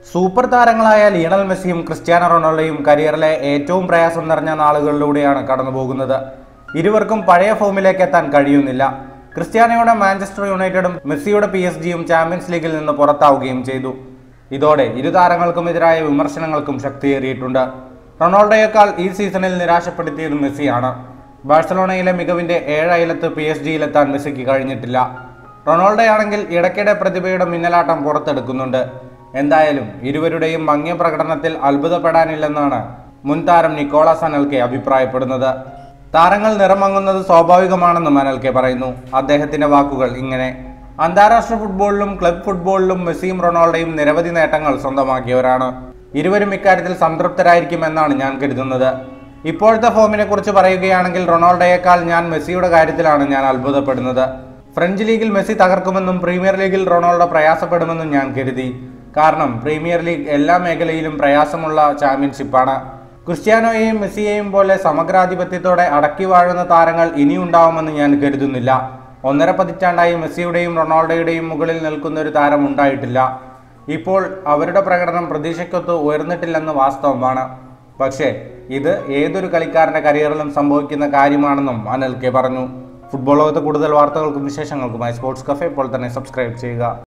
Super താരങ്ങളായ Lionel മെസ്സിയും Cristiano റൊണാൾഡോയും കരിയറിലെ ഏറ്റവും പ്രയാസം നിറഞ്ഞ നാളുകളിലൂടെയാണ് കടന്നുപോകുന്നത്. ഇരുവർക്കും പഴയ ഫോമിലേക്ക് എത്താൻ കഴിയുന്നില്ല. ക്രിസ്ത്യാനോയുടെ മാഞ്ചസ്റ്റർ യുണൈറ്റഡും മെസ്സിയുടെ PSG-യും ചാമ്പ്യൻസ് ലീഗിൽ നിന്ന് പുറത്താവുകയും ചെയ്തു. ഇതോടെ ഇരു താരങ്ങൾക്കുമെതിരായ വിമർശനങ്ങൾക്കും ശക്തിയേറിയിട്ടുണ്ട്. റൊണാൾഡോയേക്കാൾ ഈ സീസണിൽ നിരാശപ്പെടുത്തിയത് മെസ്സിയാണ്. ബാഴ്സലോണയിലെ മികവിന്റെ 7 അയലത്ത് PSG-യിലെത്താൻ മെസ്സിക്ക് കഴിഞ്ഞിട്ടില്ല. റൊണാൾഡോയാണെങ്കിൽ ഇടയ്ക്കിടെ പ്രതിഭയുടെ മിന്നലാട്ടം പുറത്തെടുക്കുന്നുണ്ട്. എന്തായാലും ഇരുവരുടെയും മങ്ങിയ പ്രകടനത്തിൽ അത്ഭുതപ്പെടാനില്ലെന്നാണ് മുൻ താരം നിക്കോളാസ് അനെൽക്കെ അഭിപ്രായപ്പെടുന്നത്. താരങ്ങൾ നിറമങ്ങുന്നത് സ്വാഭാവികമാണെന്നും അനെൽക്കെ പറയുന്നു. അദ്ദേഹത്തിന്റെ വാക്കുകൾ ഇങ്ങനെ: അന്താരാഷ്ട്ര ഫുട്ബോളിലും ക്ലബ് ഫുട്ബോളിലും മെസ്സിയും റൊണാൾഡോയും നിരവധി നേട്ടങ്ങൾ സ്വന്തമാക്കിയവരാണ്. ഇരുവരും ഇക്കാര്യത്തിൽ സംതൃപ്തരായിരിക്കുമെന്നാണ് ഞാൻ കരുതുന്നത്. ഇപ്പോഴത്തെ ഫോമിനെ കുറിച്ച് പറയുകയാണെങ്കിൽ റൊണാൾഡോയേക്കാൾ ഞാൻ മെസ്സിയുടെ കാര്യത്തിലാണ് ഞാൻ അത്ഭുതപ്പെടുന്നത്. ഫ്രഞ്ച് ലീഗിൽ മെസ്സി തകർക്കുമെന്നും പ്രീമിയർ ലീഗിൽ റൊണാൾഡോ പ്രയാസപ്പെടുമെന്നും ഞാൻ കരുതി. കാരണം പ്രീമിയർ ലീഗ് എല്ലാ മേഖലയിലും പ്രയാസമുള്ള ചാമ്പ്യൻഷിപ്പാണ്. ക്രിസ്ത്യാനോയെയും മെസ്സിയെയും പോലെ സമഗ്രാധിപത്യത്തോടെ അടക്കി വാഴുന്ന താരങ്ങൾ ഇനിയുണ്ടാവുമെന്ന് ഞാൻ കരുതുന്നില്ല. 1.5 പതിറ്റാണ്ടായി മെസ്സിയുടെയും റൊണാൾഡോയുടെയും മുകളിൽ നിൽക്കുന്ന ഒരു താരം ഉണ്ടായിട്ടില്ല. ഇപ്പോൾ അവരുടെ പ്രകടനം പ്രതീക്ഷയ്ക്കൊത്ത് ഉയർന്നിട്ടില്ലെന്ന് വാസ്തവമാണ്. പക്ഷേ ഇത് ഏതൊരു കളിക്കാരന്റെ കരിയറിലും സംഭവിക്കുന്ന കാര്യമാണെന്നും അനെൽക്കെ പറഞ്ഞു. ഫുട്ബോൾ ലോകത്തെ കൂടുതൽ വാർത്തകൾക്കും വിശേഷങ്ങൾക്കുമായി സ്പോർട്സ് കഫേ ഇപ്പോൾ തന്നെ സബ്സ്ക്രൈബ് ചെയ്യുക.